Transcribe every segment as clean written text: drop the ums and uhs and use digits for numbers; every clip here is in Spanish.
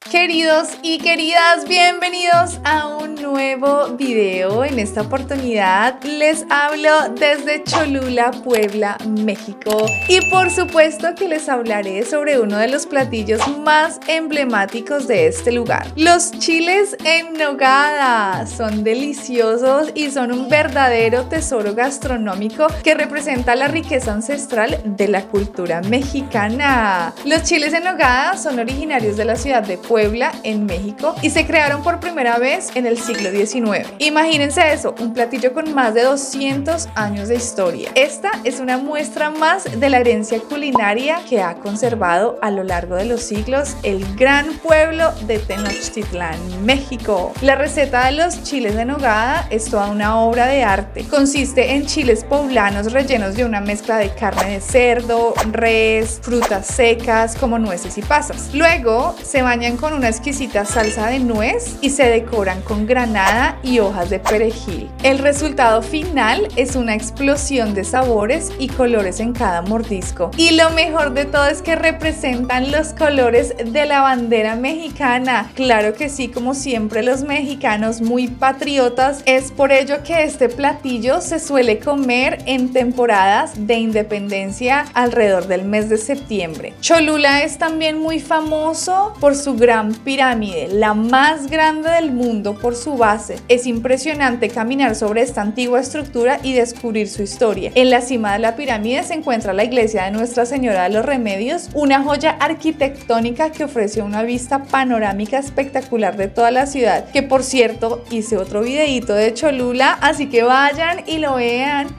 Queridos y queridas, bienvenidos a un nuevo video. En esta oportunidad les hablo desde Cholula, Puebla, México. Y por supuesto que les hablaré sobre uno de los platillos más emblemáticos de este lugar. Los chiles en nogada. Son deliciosos y son un verdadero tesoro gastronómico que representa la riqueza ancestral de la cultura mexicana. Los chiles en nogada son originarios de la ciudad de Puebla, en México, y se crearon por primera vez en el siglo XIX. Imagínense eso, un platillo con más de 200 años de historia. Esta es una muestra más de la herencia culinaria que ha conservado a lo largo de los siglos el gran pueblo de Tenochtitlán, México. La receta de los chiles de nogada es toda una obra de arte. Consiste en chiles poblanos rellenos de una mezcla de carne de cerdo, res, frutas secas como nueces y pasas. Luego se bañan con una exquisita salsa de nuez y se decoran con granada y hojas de perejil. El resultado final es una explosión de sabores y colores en cada mordisco. Y lo mejor de todo es que representan los colores de la bandera mexicana. Claro que sí, como siempre los mexicanos muy patriotas. Es por ello que este platillo se suele comer en temporadas de independencia alrededor del mes de septiembre. Cholula es también muy famoso por su gran pirámide, la más grande del mundo por su base. Es impresionante caminar sobre esta antigua estructura y descubrir su historia. En la cima de la pirámide se encuentra la iglesia de Nuestra Señora de los Remedios, una joya arquitectónica que ofrece una vista panorámica espectacular de toda la ciudad, que por cierto hice otro videito de Cholula, así que vayan y lo vean,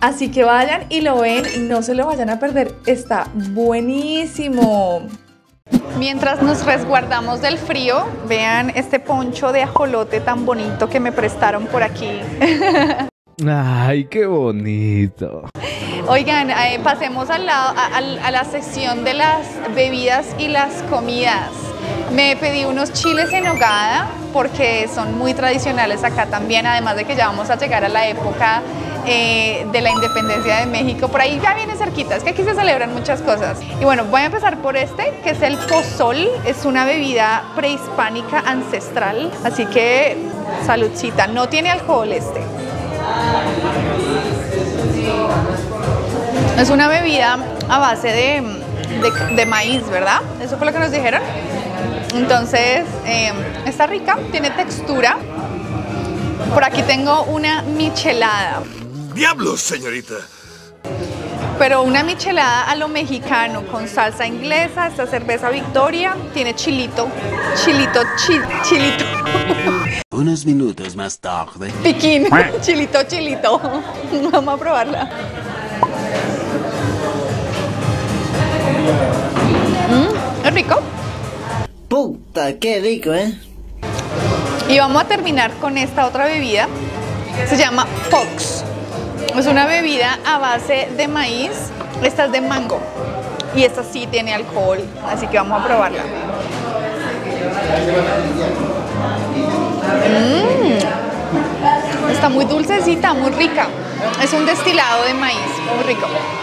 no se lo vayan a perder, está buenísimo. Mientras nos resguardamos del frío, vean este poncho de ajolote tan bonito que me prestaron por aquí. ¡Ay, qué bonito! Oigan, pasemos a la sección de las bebidas y las comidas. Me pedí unos chiles en nogada porque son muy tradicionales acá también, además de que ya vamos a llegar a la época de la independencia de México. Por ahí ya viene cerquita, es que aquí se celebran muchas cosas. Y bueno, voy a empezar por este, que es el pozol. Es una bebida prehispánica ancestral, así que saludcita. No tiene alcohol este. Es una bebida a base de maíz, ¿verdad? Eso fue lo que nos dijeron. Entonces, está rica, tiene textura. Por aquí tengo una michelada. ¡Diablos, señorita! Pero una michelada a lo mexicano, con salsa inglesa. Esta cerveza Victoria tiene chilito. Unos minutos más tarde. Piquín, chilito. Vamos a probarla. Es rico. Puta, qué rico, ¿eh? Y vamos a terminar con esta otra bebida. Se llama Fox. Es una bebida a base de maíz. Esta es de mango. Y esta sí tiene alcohol. Así que vamos a probarla. Está muy dulcecita, muy rica. Es un destilado de maíz. Muy rico.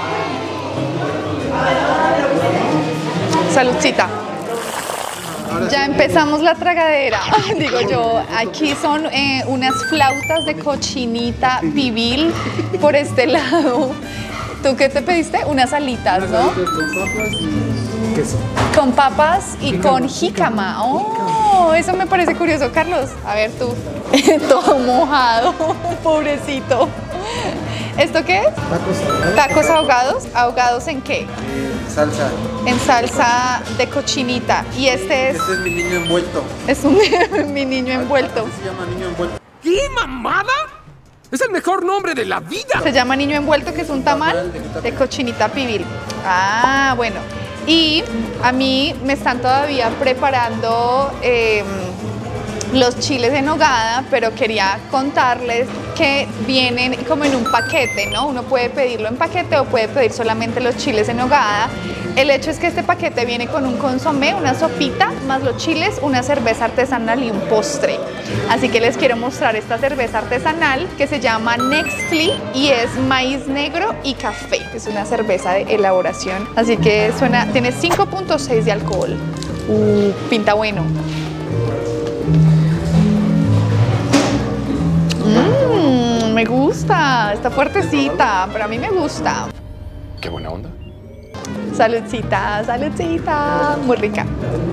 Saludcita. Ya empezamos la tragadera. Digo yo, aquí son unas flautas de cochinita pibil por este lado. ¿Tú qué te pediste? Unas alitas, ¿no? Con papas y queso. Con papas y con jícama. Oh, eso me parece curioso. Carlos, a ver tú. Todo mojado, pobrecito. ¿Esto qué es? Tacos ahogados. ¿Tacos ahogados? ¿Ahogados en qué? Salsa. En salsa de cochinita. Y este es... Este es mi niño envuelto. Es un mi niño envuelto. Así se llama niño envuelto. ¿Qué mamada? ¡Es el mejor nombre de la vida! Se llama niño envuelto, que es un tamal de cochinita pibil. Ah, bueno. Y a mí me están todavía preparando los chiles en nogada, pero quería contarles que vienen como en un paquete, ¿no? Uno puede pedirlo en paquete o puede pedir solamente los chiles en nogada. El hecho es que este paquete viene con un consomé, una sopita, más los chiles, una cerveza artesanal y un postre. Así que les quiero mostrar esta cerveza artesanal que se llama Nextly y es maíz negro y café. Es una cerveza de elaboración, así que tiene 5.6 de alcohol. Pinta bueno. Me gusta, está fuertecita, pero a mí me gusta. Qué buena onda. Saludcita, saludcita, muy rica.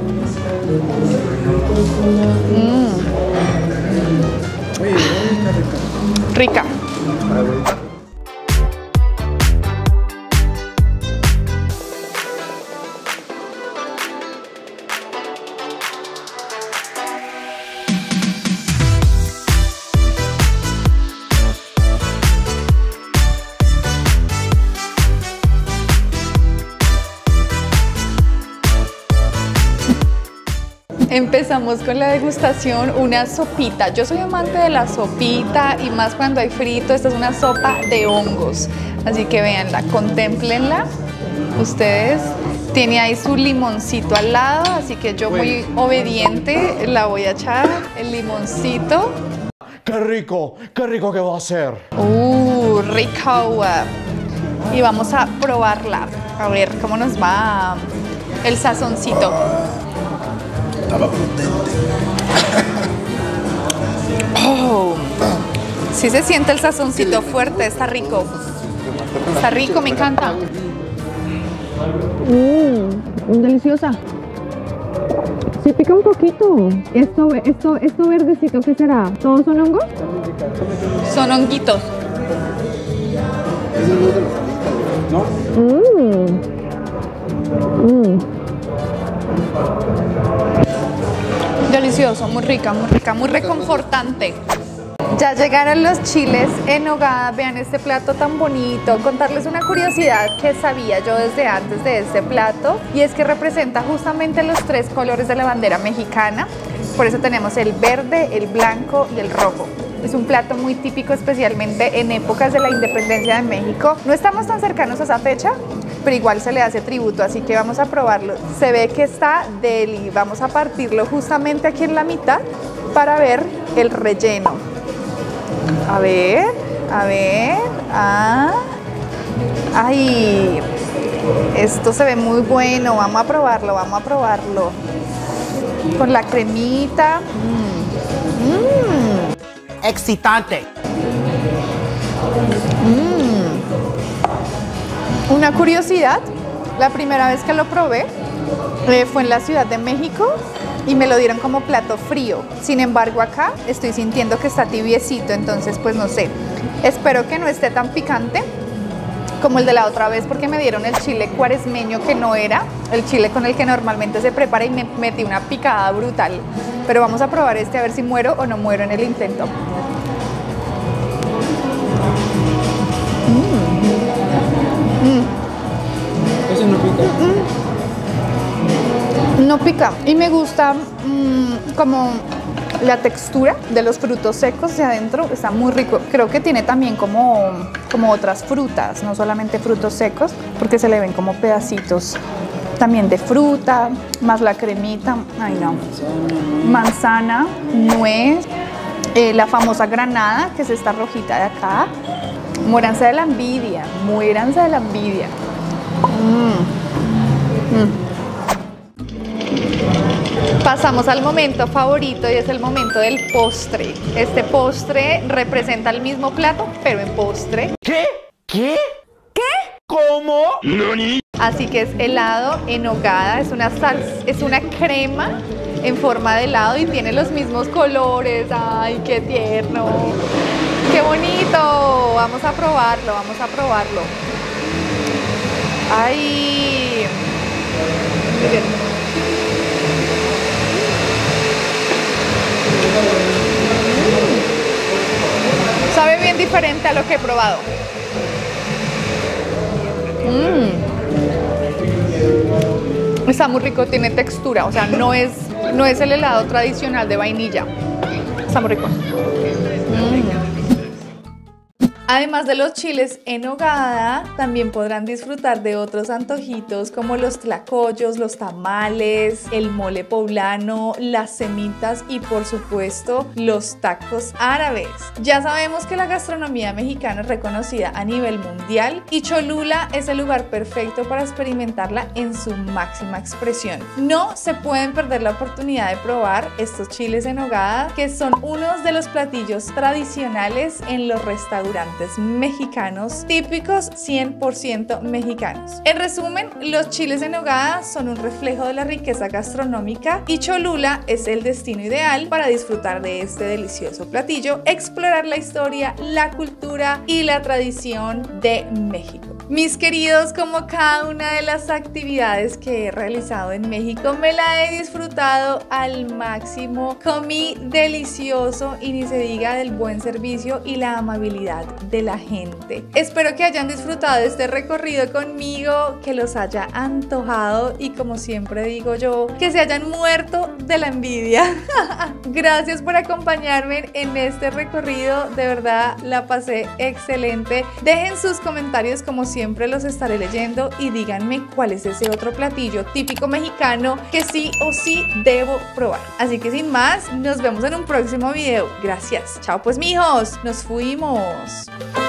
Rica. Empezamos con la degustación, una sopita. Yo soy amante de la sopita y más cuando hay frito. Esta es una sopa de hongos. Así que véanla, contémplenla. Ustedes tiene ahí su limoncito al lado, así que yo muy obediente la voy a echar el limoncito. ¡Qué rico que va a ser! Rico. Y vamos a probarla. A ver cómo nos va el sazoncito. Estaba potente. Oh, sí se siente el sazoncito fuerte, está rico. Está rico, me encanta. Deliciosa. Sí pica un poquito. Esto verdecito, ¿qué será? ¿Todos son hongos? Son honguitos. Es uno de los ¿no? Delicioso, muy rica, muy reconfortante. Ya llegaron los chiles en nogada. Vean este plato tan bonito. Contarles una curiosidad que sabía yo desde antes de este plato, y es que representa justamente los tres colores de la bandera mexicana. Por eso tenemos el verde, el blanco y el rojo. Es un plato muy típico, especialmente en épocas de la independencia de México. No estamos tan cercanos a esa fecha, pero igual se le hace tributo, así que vamos a probarlo. Se ve que está deli. Vamos a partirlo justamente aquí en la mitad para ver el relleno. A ver. Ay, esto se ve muy bueno. Vamos a probarlo. Con la cremita. Excitante. Una curiosidad, la primera vez que lo probé fue en la Ciudad de México y me lo dieron como plato frío. Sin embargo, acá estoy sintiendo que está tibiecito, entonces pues no sé. Espero que no esté tan picante como el de la otra vez, porque me dieron el chile cuaresmeño, que no era el chile con el que normalmente se prepara, y me metí una picada brutal. Pero vamos a probar este a ver si muero o no muero en el intento. Ese no pica. No pica, y me gusta como la textura de los frutos secos de adentro. Está muy rico. Creo que tiene también como otras frutas, no solamente frutos secos, porque se le ven como pedacitos también de fruta, más la cremita. Ay, no. Manzana, nuez, la famosa granada, que es esta rojita de acá. Muéranse de la envidia, muéranse de la envidia. Pasamos al momento favorito, y es el momento del postre. Este postre representa el mismo plato, pero en postre. ¿Qué? ¿Cómo? Así que es helado en nogada, es una crema en forma de helado y tiene los mismos colores. ¡Ay, qué tierno! ¡Qué bonito! Vamos a probarlo. ¡Ay! Miren. Sabe bien diferente a lo que he probado. Está muy rico, tiene textura, o sea, no es el helado tradicional de vainilla. Está muy rico. Además de los chiles en nogada, también podrán disfrutar de otros antojitos como los tlacoyos, los tamales, el mole poblano, las semitas y por supuesto los tacos árabes. Ya sabemos que la gastronomía mexicana es reconocida a nivel mundial y Cholula es el lugar perfecto para experimentarla en su máxima expresión. No se pueden perder la oportunidad de probar estos chiles en nogada, que son unos de los platillos tradicionales en los restaurantes mexicanos, típicos 100% mexicanos. En resumen, los chiles en nogada son un reflejo de la riqueza gastronómica y Cholula es el destino ideal para disfrutar de este delicioso platillo, explorar la historia, la cultura y la tradición de México. Mis queridos, como cada una de las actividades que he realizado en México, me la he disfrutado al máximo. Comí delicioso y ni se diga del buen servicio y la amabilidad de la gente. Espero que hayan disfrutado de este recorrido conmigo, que los haya antojado y, como siempre digo yo, que se hayan muerto de la envidia. Gracias por acompañarme en este recorrido, de verdad la pasé excelente. Dejen sus comentarios, como siempre los estaré leyendo, y díganme cuál es ese otro platillo típico mexicano que sí o sí debo probar. Así que sin más, nos vemos en un próximo video. Gracias. Chao pues, mijos, nos fuimos.